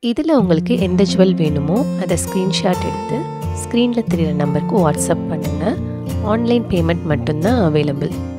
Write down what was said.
இதில் உங்களுக்கு எந்த ஜுவல் வேணுமோ அதை ஸ்க்ரீன்ஷாட் எடுத்து ஸ்க்ரீனில் தெரிகிற நம்பருக்கு வாட்ஸ்அப் பண்ணுங்கள். ஆன்லைன் பேமெண்ட் மட்டும்தான் அவைலபிள்.